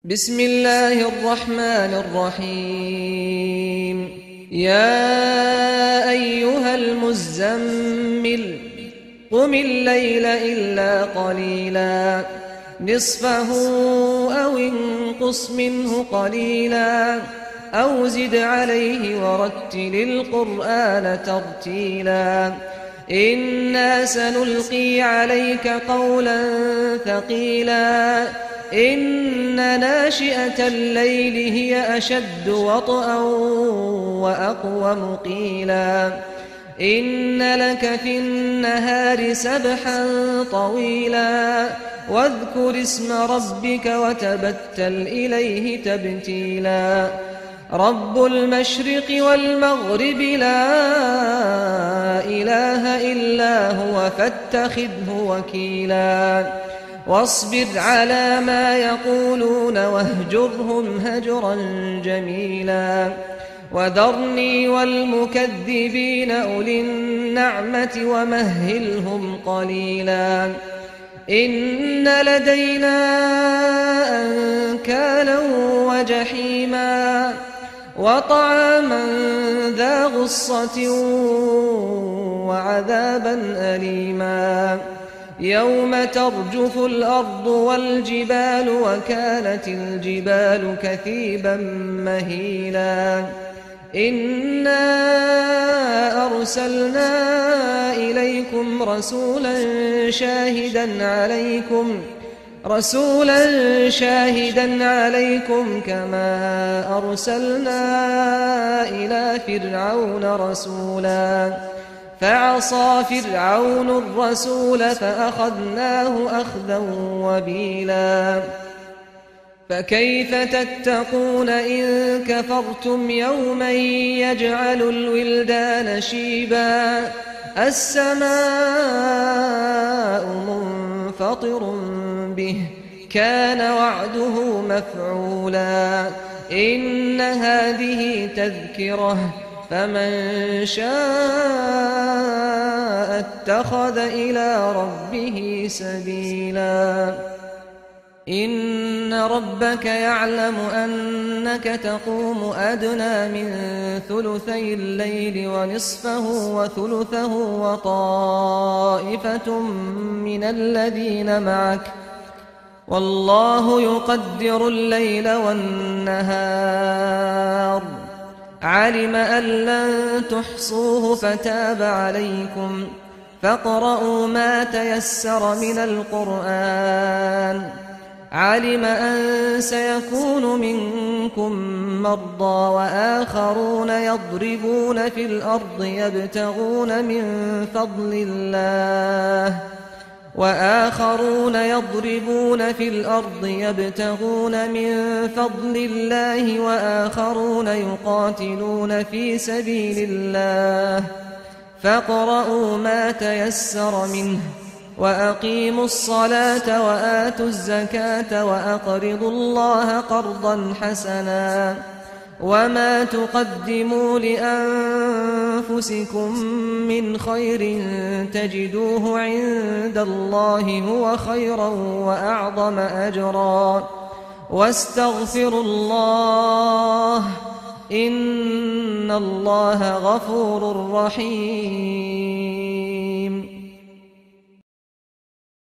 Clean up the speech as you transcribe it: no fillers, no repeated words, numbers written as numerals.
بسم الله الرحمن الرحيم. يا أيها المزمل قم الليل إلا قليلا نصفه أو انقص منه قليلا أو زد عليه ورتل القرآن ترتيلا إنا سنلقي عليك قولا ثقيلا إن ناشئة الليل هي أشد وطئا وأقوم قيلا إن لك في النهار سبحا طويلا واذكر اسم ربك وتبتل إليه تبتيلا رب المشرق والمغرب لا إله إلا هو فاتخذه وكيلا واصبر على ما يقولون واهجرهم هجرا جميلا وذرني والمكذبين أولي النعمة ومهلهم قليلا إن لدينا أنكالا وجحيما وطعاما ذا غصة وعذابا أليما يوم ترجف الأرض والجبال وكانت الجبال كثيبا مهيلا إنا أرسلنا إليكم رسولا شاهدا عليكم كما أرسلنا إلى فرعون رسولا فعصى فرعون الرسول فأخذناه أخذا وبيلا فكيف تتقون إن كفرتم يوما يجعل الولدان شيبا السماء منفطر به كان وعده مفعولا إن هذه تذكرة فمن شاء اتخذ إلى ربه سبيلا إن ربك يعلم أنك تقوم أدنى من ثلثي الليل ونصفه وثلثه وطائفة من الذين معك والله يقدر الليل والنهار علم أن لن تحصوه فتاب عليكم فاقرؤوا ما تيسر من القرآن علم أن سيكون منكم مرضى وآخرون يضربون في الأرض يبتغون من فضل الله وآخرون يقاتلون في سبيل الله فاقرؤوا ما تيسر منه وأقيموا الصلاة وآتوا الزكاة وأقرضوا الله قرضا حسنا وما تقدموا لأنفسكم من خير تجدوه عند الله هو خيرا وأعظم أجرا واستغفروا الله إن الله غفور رحيم